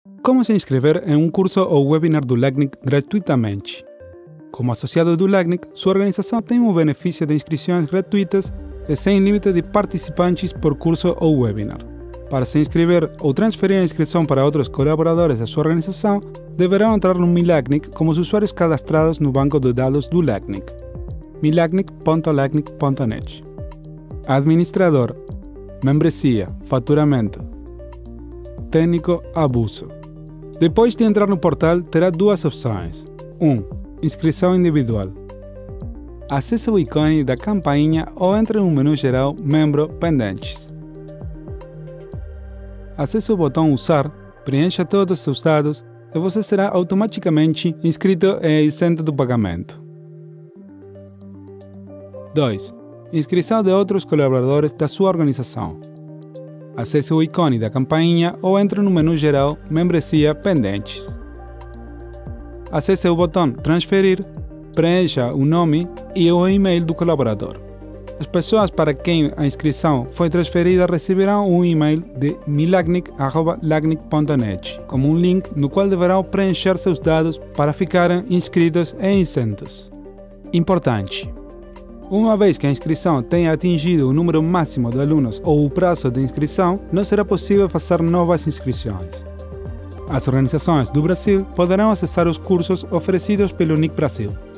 Como se inscrever em um curso ou webinar do LACNIC gratuitamente? Como associado do LACNIC, sua organização tem o benefício de inscrições gratuitas e sem limite de participantes por curso ou webinar. Para se inscrever ou transferir a inscrição para outros colaboradores da sua organização, deverão entrar no MiLACNIC como usuários cadastrados no banco de dados do LACNIC, milacnic.lacnic.net. Administrador, membresia, faturamento, técnico, abuso. Depois de entrar no portal, terá duas opções. 1. Inscrição individual. Acesse o ícone da campainha ou entre no menu geral Membro Pendentes. Acesse o botão Usar, preencha todos os seus dados e você será automaticamente inscrito e isento do pagamento. 2. Inscrição de outros colaboradores da sua organização. Acesse o ícone da campainha ou entre no menu geral Membresia Pendentes. Acesse o botão Transferir, preencha o nome e o e-mail do colaborador. As pessoas para quem a inscrição foi transferida receberão um e-mail de milacnic@lacnic.net com um link no qual deverão preencher seus dados para ficarem inscritos e isentos. Importante! Uma vez que a inscrição tenha atingido o número máximo de alunos ou o prazo de inscrição, não será possível fazer novas inscrições. As organizações do Brasil poderão acessar os cursos oferecidos pelo NIC Brasil.